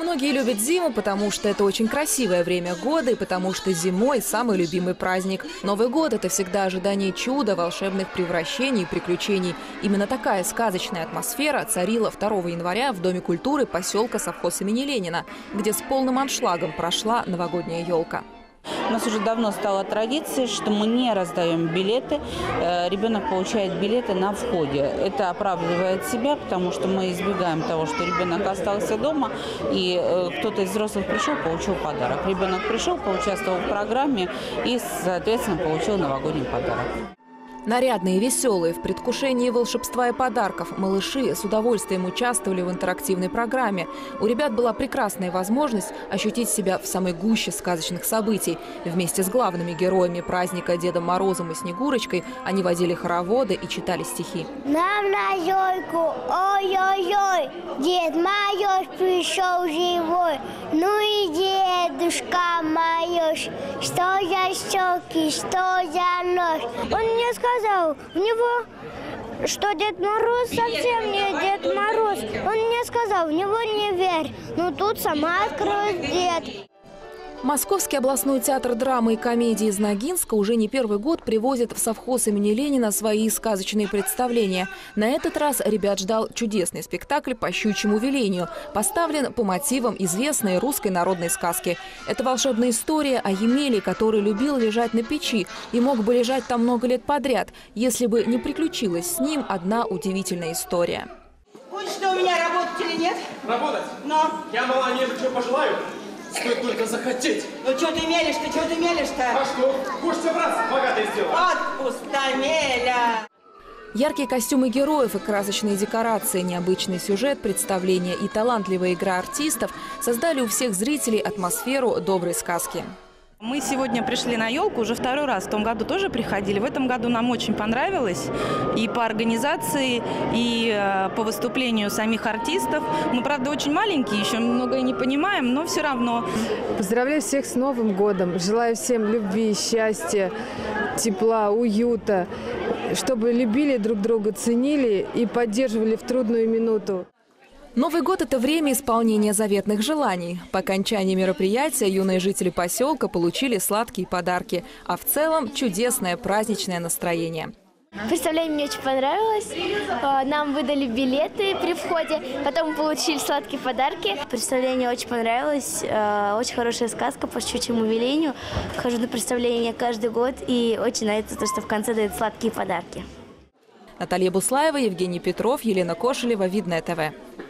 Многие любят зиму, потому что это очень красивое время года и потому что зимой самый любимый праздник. Новый год – это всегда ожидание чуда, волшебных превращений и приключений. Именно такая сказочная атмосфера царила 2 января в Доме культуры поселка совхоз имени Ленина, где с полным аншлагом прошла новогодняя елка. У нас уже давно стала традиция, что мы не раздаем билеты. Ребенок получает билеты на входе. Это оправдывает себя, потому что мы избегаем того, что ребенок остался дома, и кто-то из взрослых пришел, получил подарок. Ребенок пришел, поучаствовал в программе и, соответственно, получил новогодний подарок. Нарядные и веселые, в предвкушении волшебства и подарков, малыши с удовольствием участвовали в интерактивной программе. У ребят была прекрасная возможность ощутить себя в самой гуще сказочных событий. Вместе с главными героями праздника Дедом Морозом и Снегурочкой они водили хороводы и читали стихи. Нам на елку, ой-ой-ой, Дед Мороз пришел живой. Ну и дедушка Мороз, что за щеки, что за нос. Он мне сказал, у него, что Дед Мороз совсем не Дед Мороз. Он мне сказал, в него не верь, но тут сама откроет дед. Московский областной театр драмы и комедии из Ногинска уже не первый год привозит в совхоз имени Ленина свои сказочные представления. На этот раз ребят ждал чудесный спектакль по щучьему велению, поставлен по мотивам известной русской народной сказки. Это волшебная история о Емеле, который любил лежать на печи и мог бы лежать там много лет подряд, если бы не приключилась с ним одна удивительная история. Хочешь что у меня работать или нет? Работать? Но. Я мало не что пожелаю. Стоит только захотеть. Ну что ты мелешь-то, что ты мелешь-то? А что? Хочешь собраться, богатый сделать? Вот пустомеля! Яркие костюмы героев и красочные декорации, необычный сюжет, представления и талантливая игра артистов создали у всех зрителей атмосферу доброй сказки. Мы сегодня пришли на елку уже 2-й раз. В том году тоже приходили. В этом году нам очень понравилось. И по организации, и по выступлению самих артистов. Мы, правда, очень маленькие, еще многое не понимаем, но все равно. Поздравляю всех с Новым годом. Желаю всем любви, счастья, тепла, уюта. Чтобы любили друг друга, ценили и поддерживали в трудную минуту. Новый год – это время исполнения заветных желаний. По окончании мероприятия юные жители поселка получили сладкие подарки, а в целом чудесное праздничное настроение. Представление мне очень понравилось. Нам выдали билеты при входе, потом мы получили сладкие подарки. Представление очень понравилось. Очень хорошая сказка по щучьему велению. Хожу на представление каждый год и очень нравится то, что в конце дают сладкие подарки. Наталья Буслаева, Евгений Петров, Елена Кошелева, Видное ТВ.